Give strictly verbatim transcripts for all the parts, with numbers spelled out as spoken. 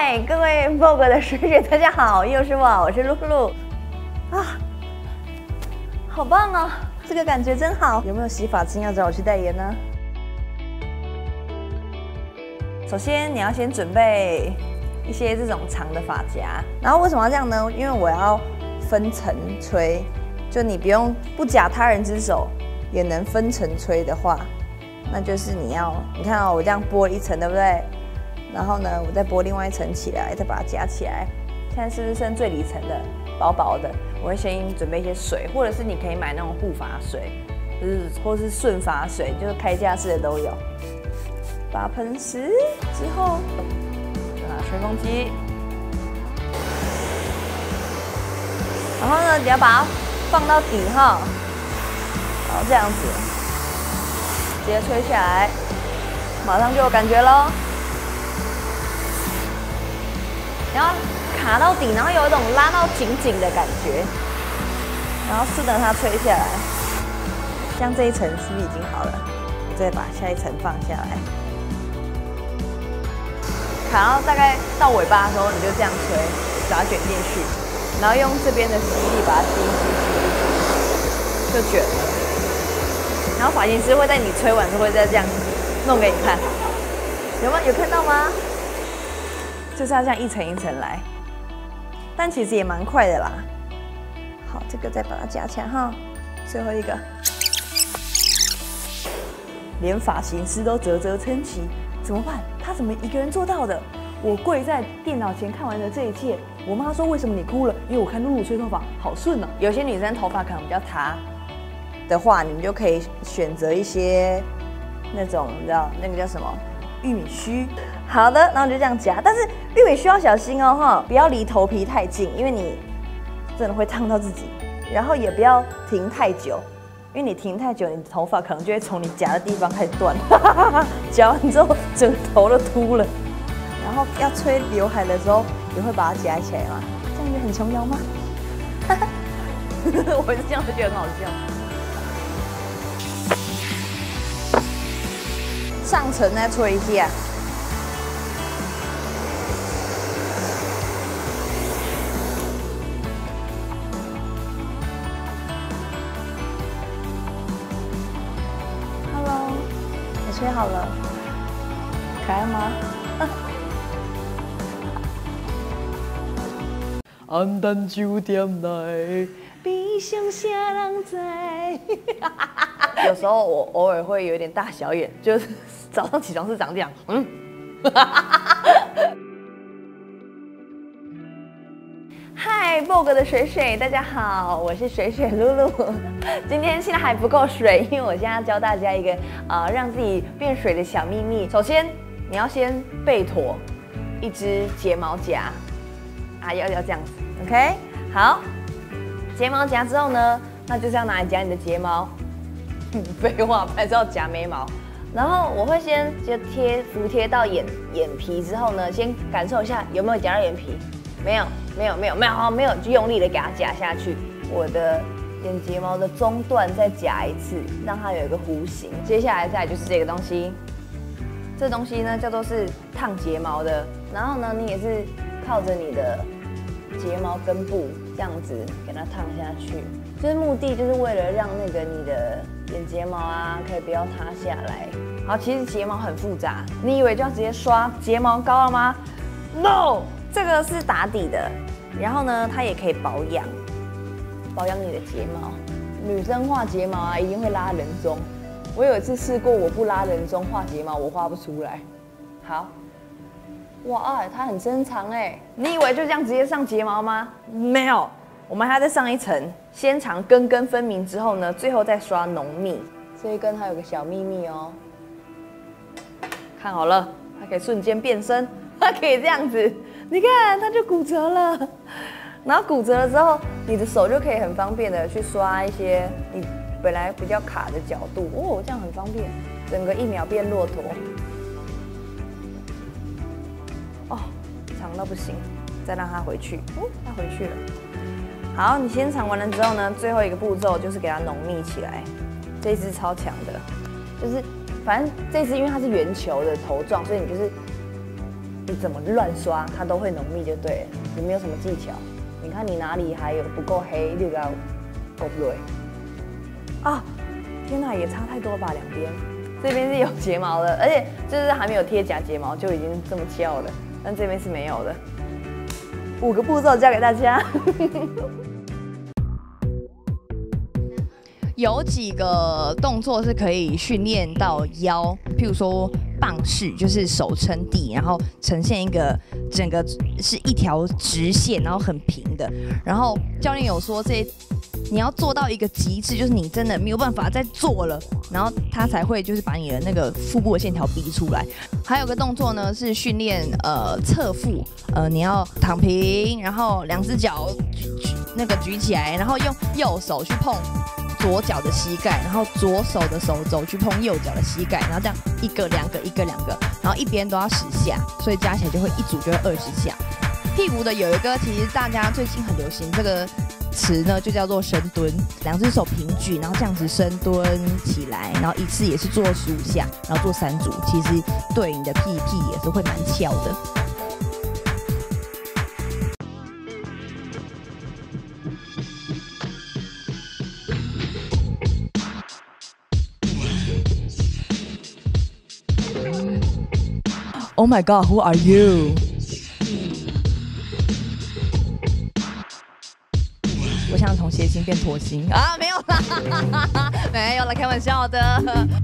嗨，各位 Vogue 的水水，大家好，又是我，我是露露啊，好棒哦，这个感觉真好。有没有洗发精要找我去代言呢？首先你要先准备一些这种长的发夹，然后为什么要这样呢？因为我要分层吹，就你不用不假他人之手也能分层吹的话，那就是你要，你看哦，我这样剥一层，对不对？然后呢，我再剥另外一层起来，再把它夹起来。现在是不是剩最里层的，薄薄的？我会先准备一些水，或者是你可以买那种护发水，就是或是顺发水，就是开架式的都有。把它喷湿之后，拿吹风机，然后呢，你要把它放到底哈，然后这样子，直接吹下来，马上就有感觉咯。然后卡到底，然后有一种拉到紧紧的感觉，然后顺着它吹下来，像这一层是不是已经好了？我再把下一层放下来，卡到大概到尾巴的时候，你就这样吹，把它卷进去，然后用这边的吸力把它吸吸吸，就卷了。然后发型师会在你吹完之后会再这样弄给你看，有吗？有看到吗？就是要这样一层一层来，但其实也蛮快的啦。好，这个再把它夹起来哈。最后一个，连发型师都啧啧称奇，怎么办？他怎么一个人做到的？我跪在电脑前看完了这一切，我妈说为什么你哭了？因为我看露露吹头发好顺哦。有些女生头发可能比较塌的话，你们就可以选择一些那种你知道那个叫什么玉米须。好的，然后就这样夹，但是玉米须要小心哦，哈，不要离头皮太近，因为你真的会烫到自己。然后也不要停太久，因为你停太久，你的头发可能就会从你夹的地方开始断，夹完之后整个头都秃了。然后要吹刘海的时候，也会把它夹起来嘛，这样就很琼瑶吗？我是这样觉得很好笑。上层再吹一下。Hello， 你吹好了，可爱吗？暗淡酒店内，悲伤啥人知？有时候我偶尔会有点大小眼，就是早上起床是长这样，嗯。嗨 ，Vogue 的水水，大家好，我是水水露露。今天现在还不够水，因为我现在要教大家一个呃让自己变水的小秘密。首先，你要先备妥一支睫毛夹。啊，要要这样子 ，OK， 好，睫毛夹之后呢，那就是要拿来夹你的睫毛。废话，还是要夹眉毛。然后我会先就贴服贴到眼眼皮之后呢，先感受一下有没有夹到眼皮，没有，没有，没有，没有，没有，就用力的给它夹下去。我的眼睫毛的中段再夹一次，让它有一个弧形。接下来再来就是这个东西，这东西呢叫做是烫睫毛的，然后呢你也是。靠着你的睫毛根部这样子给它烫下去，就是目的就是为了让那个你的眼睫毛啊可以不要塌下来。好，其实睫毛很复杂，你以为就要直接刷睫毛膏了吗 ？No， 这个是打底的，然后呢它也可以保养，保养你的睫毛。女生画睫毛啊一定会拉人中，我有一次试过我不拉人中画睫毛，我画不出来。好。哇，它很深长哎！你以为就这样直接上睫毛吗？没有，我们还要再上一层，先长根根分明之后呢，最后再刷浓密。这一根还有个小秘密哦，看好了，它可以瞬间变身，它可以这样子，你看它就骨折了。然后骨折了之后，你的手就可以很方便的去刷一些你本来比较卡的角度哦，这样很方便，整个一秒变骆驼。哦，长到不行，再让它回去。哦，它回去了。好，你先长完了之后呢，最后一个步骤就是给它浓密起来。这一支超强的，就是反正这支因为它是圆球的头状，所以你就是你怎么乱刷，它都会浓密就对了，有没有什么技巧？你看你哪里还有不够黑，你就给它勾不对。啊，天哪，也差太多吧，两边。这边是有睫毛的，而且就是还没有贴假睫毛就已经这么翘了，但这边是没有的。五个步骤教给大家。有几个动作是可以训练到腰，譬如说棒式，就是手撑地，然后呈现一个整个是一条直线，然后很平的。然后教练有说这你要做到一个极致，就是你真的没有办法再做了，然后他才会就是把你的那个腹部的线条逼出来。还有个动作呢是训练呃侧腹，呃你要躺平，然后两只脚那个举起来，然后用右手去碰左脚的膝盖，然后左手的手肘去碰右脚的膝盖，然后这样一个两个一个两个，然后一边都要十下，所以加起来就会一组就会二十下。屁股的有一个其实大家最近很流行这个词呢，就叫做深蹲，两只手平举，然后这样子深蹲起来，然后一次也是做十五下，然后做三组，其实对你的屁屁也是会蛮翘的。Oh my God, who are you? 我想从谐星变驼星啊，没有啦，没有啦，开玩笑的。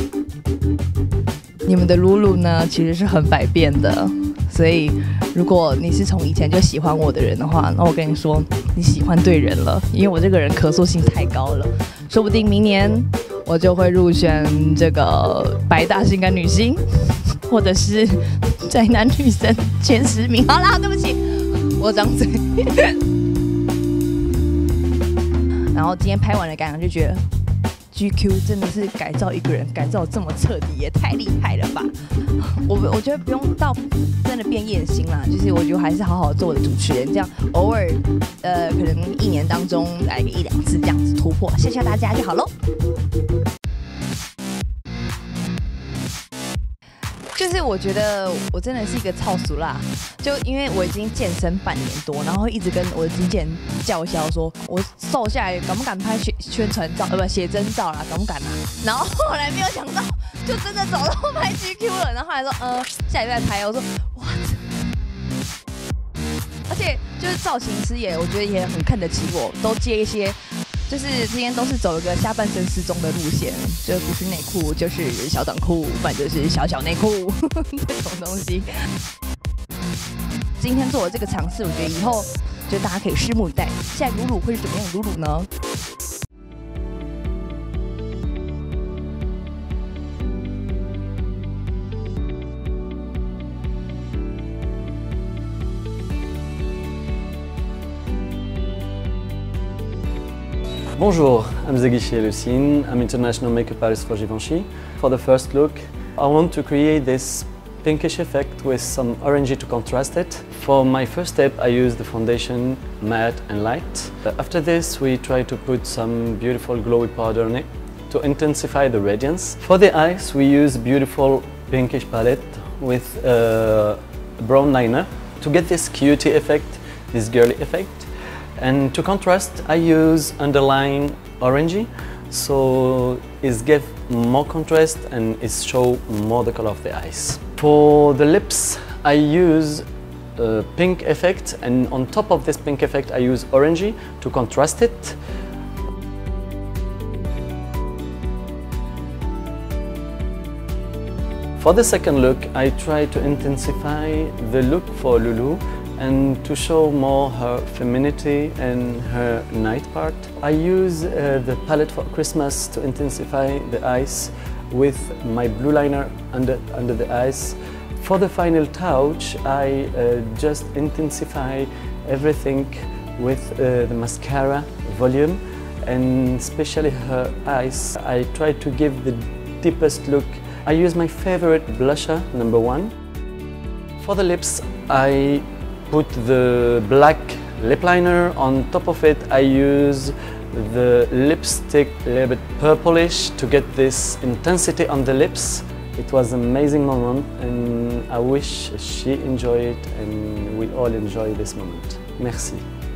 你们的露露呢，其实是很百变的，所以如果你是从以前就喜欢我的人的话，那我跟你说，你喜欢对人了，因为我这个人可塑性太高了，说不定明年我就会入选这个百大性感女星，或者是宅男女神前十名。好啦，对不起，我张嘴。然后今天拍完了感想就觉得 G Q 真的是改造一个人，改造这么彻底，也太厉害了吧！我我觉得不用到真的变艳星啦，就是我觉得还是好好做我的主持人，这样偶尔呃可能一年当中来个一两次这样子突破，吓吓大家就好喽。就是我觉得我真的是一个超俗啦，就因为我已经健身半年多，然后会一直跟我的经纪人叫嚣说，我瘦下来敢不敢拍宣宣传照，呃不写真照啦，敢不敢啊？然后后来没有想到，就真的找到拍 G Q 了，然后后来说，呃下礼拜拍，我说 what？ 而且就是造型师也，我觉得也很看得起我，都接一些。就是今天都是走一个下半身失踪的路线，就不是内裤就是小短裤，不然就是小小内裤这种东西。今天做了这个尝试，我觉得以后就大家可以拭目以待，下一个露露会是怎么样的露露呢？ Bonjour, I'm Zeguichi Lucine. I'm international makeup artist for Givenchy. For the first look, I want to create this pinkish effect with some orangey to contrast it. For my first step, I use the foundation matte and light. After this, we try to put some beautiful glowy powder on it to intensify the radiance. For the eyes, we use beautiful pinkish palette with a brown liner to get this cutie effect, this girly effect. And to contrast, I use underline orangey, so it gives more contrast and it show more the color of the eyes. For the lips, I use a pink effect, and on top of this pink effect, I use orangey to contrast it. For the second look, I try to intensify the look for Lulu and to show more her femininity and her night part. I use uh, the palette for Christmas to intensify the eyes with my blue liner under, under the eyes. For the final touch, I uh, just intensify everything with uh, the mascara volume, and especially her eyes. I try to give the deepest look. I use my favorite blusher, number one. For the lips, I put the black lip liner. On top of it, I use the lipstick a little bit purplish to get this intensity on the lips. It was an amazing moment and I wish she enjoyed it and we all enjoy this moment. Merci.